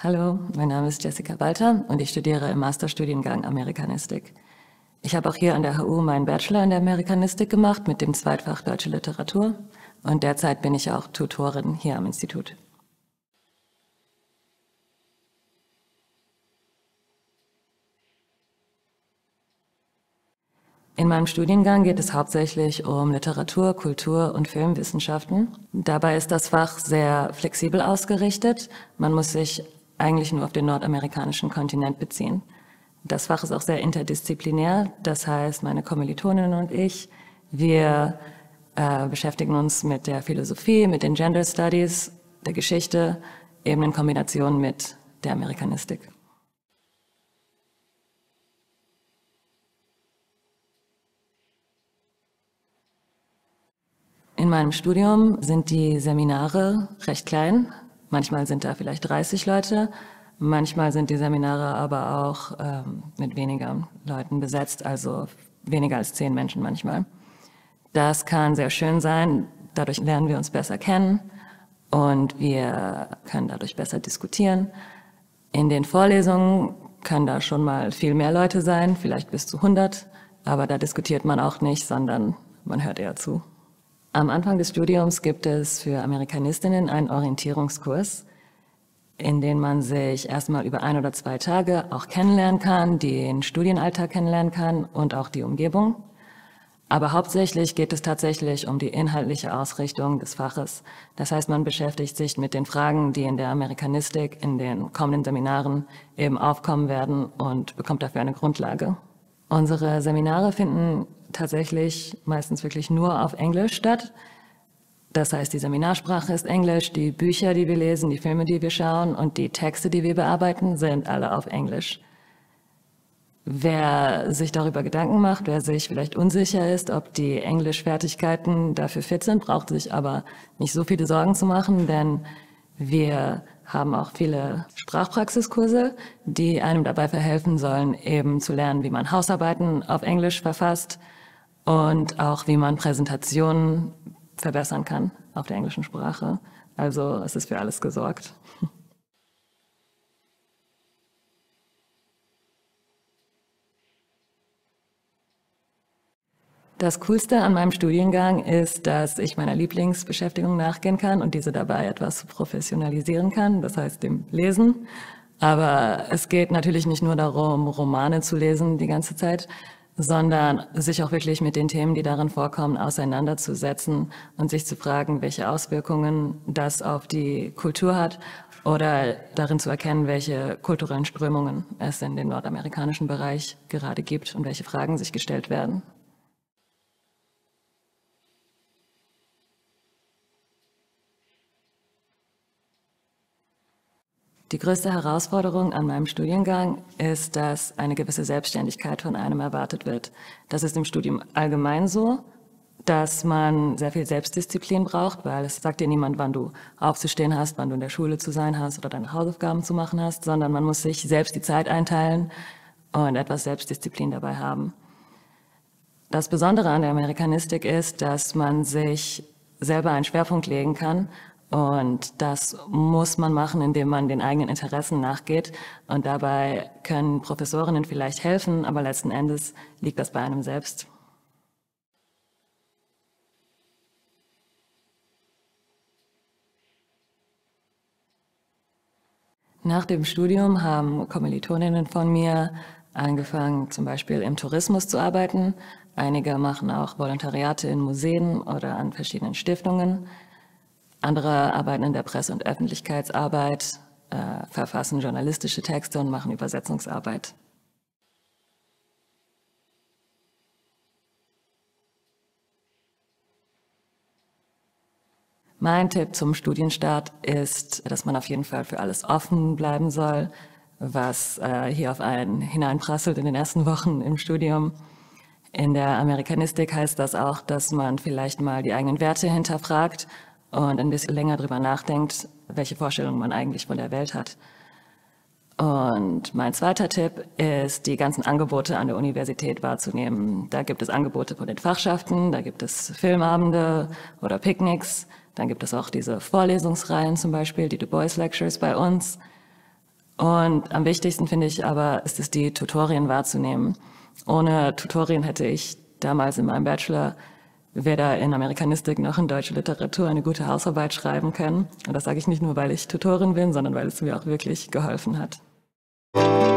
Hallo, mein Name ist Jessica Walter und ich studiere im Masterstudiengang Amerikanistik. Ich habe auch hier an der HU meinen Bachelor in der Amerikanistik gemacht mit dem Zweitfach Deutsche Literatur und derzeit bin ich auch Tutorin hier am Institut. In meinem Studiengang geht es hauptsächlich um Literatur, Kultur und Filmwissenschaften. Dabei ist das Fach sehr flexibel ausgerichtet. Man muss sich eigentlich nur auf den nordamerikanischen Kontinent beziehen. Das Fach ist auch sehr interdisziplinär. Das heißt, meine Kommilitoninnen und ich, wir beschäftigen uns mit der Philosophie, mit den Gender Studies, der Geschichte, eben in Kombination mit der Amerikanistik. In meinem Studium sind die Seminare recht klein. Manchmal sind da vielleicht 30 Leute. Manchmal sind die Seminare aber auch mit weniger Leuten besetzt, also weniger als 10 Menschen manchmal. Das kann sehr schön sein. Dadurch lernen wir uns besser kennen und wir können dadurch besser diskutieren. In den Vorlesungen können da schon mal viel mehr Leute sein, vielleicht bis zu 100. Aber da diskutiert man auch nicht, sondern man hört eher zu. Am Anfang des Studiums gibt es für Amerikanistinnen einen Orientierungskurs, in dem man sich erstmal über 1 oder 2 Tage auch kennenlernen kann, den Studienalltag kennenlernen kann und auch die Umgebung. Aber hauptsächlich geht es tatsächlich um die inhaltliche Ausrichtung des Faches. Das heißt, man beschäftigt sich mit den Fragen, die in der Amerikanistik in den kommenden Seminaren eben aufkommen werden und bekommt dafür eine Grundlage. Unsere Seminare finden tatsächlich meistens wirklich nur auf Englisch statt. Das heißt, die Seminarsprache ist Englisch, die Bücher, die wir lesen, die Filme, die wir schauen und die Texte, die wir bearbeiten, sind alle auf Englisch. Wer sich darüber Gedanken macht, wer sich vielleicht unsicher ist, ob die Englischfertigkeiten dafür fit sind, braucht sich aber nicht so viele Sorgen zu machen, denn wir haben auch viele Sprachpraxiskurse, die einem dabei verhelfen sollen, eben zu lernen, wie man Hausarbeiten auf Englisch verfasst und auch wie man Präsentationen verbessern kann auf der englischen Sprache. Also es ist für alles gesorgt. Das Coolste an meinem Studiengang ist, dass ich meiner Lieblingsbeschäftigung nachgehen kann und diese dabei etwas professionalisieren kann, das heißt dem Lesen. Aber es geht natürlich nicht nur darum, Romane zu lesen die ganze Zeit, sondern sich auch wirklich mit den Themen, die darin vorkommen, auseinanderzusetzen und sich zu fragen, welche Auswirkungen das auf die Kultur hat oder darin zu erkennen, welche kulturellen Strömungen es in dem nordamerikanischen Bereich gerade gibt und welche Fragen sich gestellt werden. Die größte Herausforderung an meinem Studiengang ist, dass eine gewisse Selbstständigkeit von einem erwartet wird. Das ist im Studium allgemein so, dass man sehr viel Selbstdisziplin braucht, weil es sagt dir niemand, wann du aufzustehen hast, wann du in der Schule zu sein hast oder deine Hausaufgaben zu machen hast, sondern man muss sich selbst die Zeit einteilen und etwas Selbstdisziplin dabei haben. Das Besondere an der Amerikanistik ist, dass man sich selber einen Schwerpunkt legen kann. Und das muss man machen, indem man den eigenen Interessen nachgeht. Und dabei können Professorinnen vielleicht helfen, aber letzten Endes liegt das bei einem selbst. Nach dem Studium haben Kommilitoninnen von mir angefangen, zum Beispiel im Tourismus zu arbeiten. Einige machen auch Volontariate in Museen oder an verschiedenen Stiftungen. Andere arbeiten in der Presse- und Öffentlichkeitsarbeit, verfassen journalistische Texte und machen Übersetzungsarbeit. Mein Tipp zum Studienstart ist, dass man auf jeden Fall für alles offen bleiben soll, was hier auf einen hineinprasselt in den ersten Wochen im Studium. In der Amerikanistik heißt das auch, dass man vielleicht mal die eigenen Werte hinterfragt und ein bisschen länger drüber nachdenkt, welche Vorstellungen man eigentlich von der Welt hat. Und mein zweiter Tipp ist, die ganzen Angebote an der Universität wahrzunehmen. Da gibt es Angebote von den Fachschaften, da gibt es Filmabende oder Picknicks, dann gibt es auch diese Vorlesungsreihen zum Beispiel, die Du Bois Lectures bei uns. Und am wichtigsten finde ich aber, ist es, die Tutorien wahrzunehmen. Ohne Tutorien hätte ich damals in meinem Bachelor weder in Amerikanistik noch in deutsche Literatur eine gute Hausarbeit schreiben können. Und das sage ich nicht nur, weil ich Tutorin bin, sondern weil es mir auch wirklich geholfen hat.